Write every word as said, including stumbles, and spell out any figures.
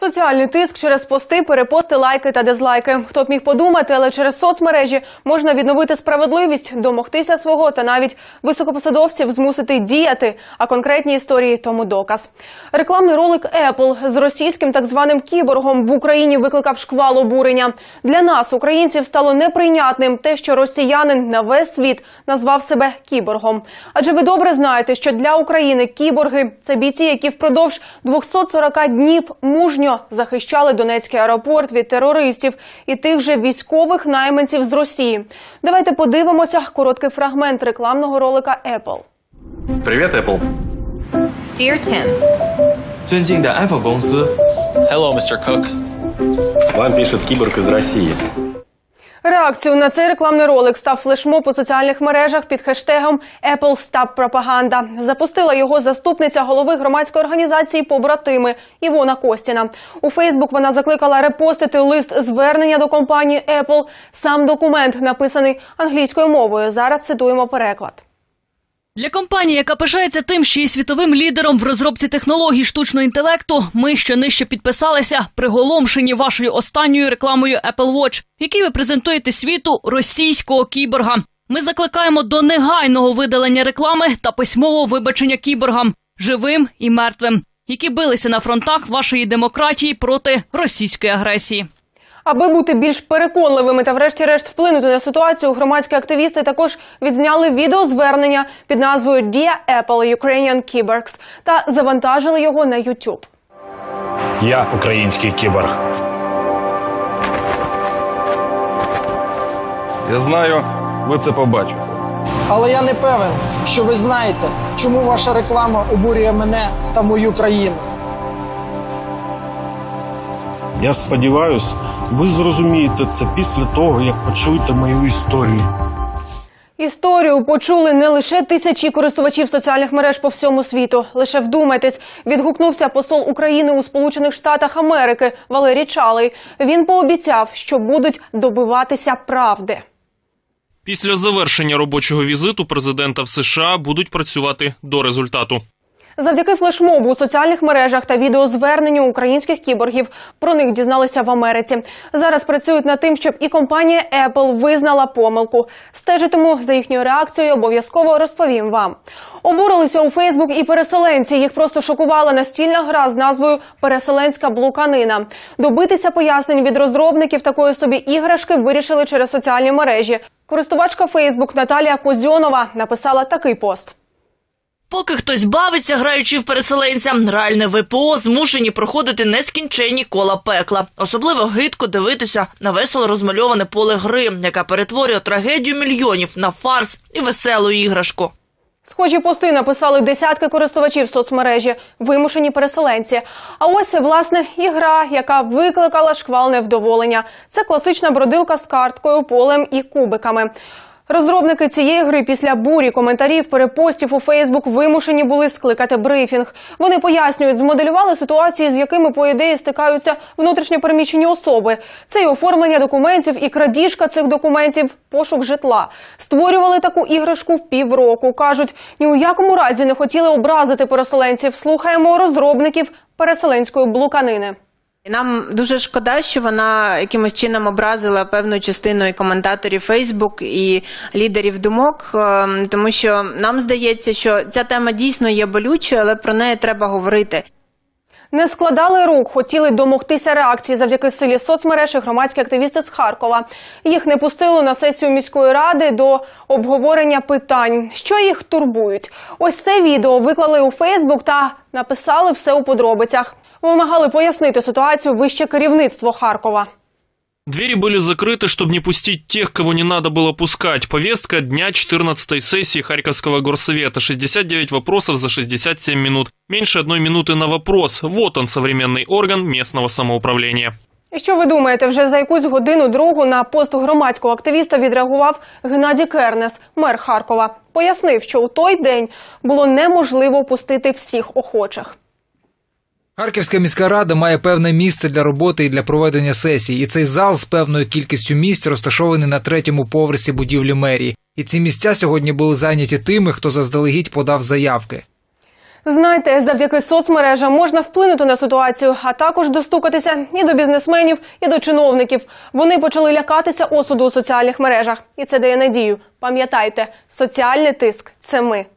Соціальний тиск через пости, перепости, лайки та дизлайки. Хто б міг подумати, але через соцмережі можна відновити справедливість, домогтися свого та навіть високопосадовців змусити діяти, а конкретні історії тому доказ. Рекламний ролик Apple з російським так званим кіборгом в Україні викликав шквал обурення. Для нас, українців, стало неприйнятним те, що росіянин на весь світ назвав себе кіборгом. Адже ви добре знаєте, що для України кіборги – це бійці, які впродовж двохсот сорока днів мужньо захищали Донецький аеропорт від терористів і тих же військових найманців з Росії. Давайте подивимося короткий фрагмент рекламного ролика Apple. Привет, Apple. Dear Tim. 尊敬的 Apple 公司。Hello, мистер Cook. Вам пишет киборг из России. Реакцією на цей рекламний ролик став флешмоб у соціальних мережах під хештегом «Apple Stop Propaganda». Запустила його заступниця голови громадської організації «Побратими» Івона Костіна. У Фейсбук вона закликала репостити лист звернення до компанії Apple. Сам документ написаний англійською мовою. Зараз цитуємо переклад. Для компанії, яка пишається тим, що є світовим лідером в розробці технологій штучного інтелекту, ми ще нижче підписалися, приголомшені вашою останньою рекламою Apple Watch, в якій ви презентуєте світу російського кіборга. Ми закликаємо до негайного видалення реклами та письмового вибачення кіборгам, живим і мертвим, які билися на фронтах вашої демократії проти російської агресії. Аби бути більш переконливими та врешті-решт вплинути на ситуацію, громадські активісти також відзняли відеозвернення під назвою «Dear Apple Ukrainian Cyborgs» та завантажили його на YouTube. Я український кіборг. Я знаю, ви це побачите. Але я не певен, що ви знаєте, чому ваша реклама обурює мене та мою країну. Я сподіваюся, ви зрозумієте це після того, як почуєте мою історію. Історію почули не лише тисячі користувачів соціальних мереж по всьому світу. Лише вдумайтесь, відгукнувся посол України у Сполучених Штатах Америки Валерій Чалий. Він пообіцяв, що будуть добиватися правди. Після завершення робочого візиту президента в США будуть працювати до результату. Завдяки флешмобу у соціальних мережах та відеозверненню українських кіборгів про них дізналися в Америці. Зараз працюють над тим, щоб і компанія Apple визнала помилку. Стежитиму за їхньою реакцією, обов'язково розповім вам. Обурилися у Фейсбук і переселенці. Їх просто шокувала настільна гра з назвою «Переселенська блуканина». Добитися пояснень від розробників такої собі іграшки вирішили через соціальні мережі. Користувачка Фейсбук Наталія Козьонова написала такий пост. Поки хтось бавиться, граючи в переселенця, реальне ВПО змушені проходити нескінченні кола пекла. Особливо гидко дивитися на весело розмальоване поле гри, яка перетворює трагедію мільйонів на фарс і веселу іграшку. Схожі пости написали десятки користувачів соцмережі, вимушені переселенці. А ось, власне, і гра, яка викликала шквал невдоволення. Це класична бродилка з карткою, полем і кубиками. Розробники цієї гри після бурі коментарів, перепостів у Фейсбук вимушені були скликати брифінг. Вони пояснюють, змоделювали ситуації, з якими, по ідеї, стикаються внутрішньопереміщені особи. Це і оформлення документів, і крадіжка цих документів, пошук житла. Створювали таку іграшку в півроку. Кажуть, ні у якому разі не хотіли образити переселенців. Слухаємо розробників переселенської блуканини. Нам дуже шкода, що вона якимось чином образила певну частину і коментаторів Фейсбук, і лідерів думок, тому що нам здається, що ця тема дійсно є болючою, але про неї треба говорити. Не складали рук, хотіли домогтися реакції завдяки силі соцмереж і громадські активісти з Харкова. Їх не пустили на сесію міської ради до обговорення питань, що їх турбують. Ось це відео виклали у Фейсбук та написали все у подробицях. Вимагали пояснити ситуацію вище керівництво Харкова. Двери были закрыты, чтобы не пустить тех, кого не надо было пускать. Повестка дня четырнадцатой сессии Харьковского горсовета. шестьдесят девять вопросов за шестьдесят семь минут. Меньше одной минуты на вопрос. Вот он, современный орган местного самоуправления. І що ви думаєте, вже за якусь годину-другу на пост громадського активіста відреагував Геннадій Кернес, мер Харкова. Пояснив, що у той день було неможливо пустити всіх охочих. Харківська міська рада має певне місце для роботи і для проведення сесій. І цей зал з певною кількістю місць розташований на третьому поверсі будівлі мерії. І ці місця сьогодні були зайняті тими, хто заздалегідь подав заявки. Знаєте, завдяки соцмережам можна вплинути на ситуацію, а також достукатися і до бізнесменів, і до чиновників. Вони почали лякатися осуду у соціальних мережах. І це дає надію. Пам'ятайте, соціальний тиск – це ми.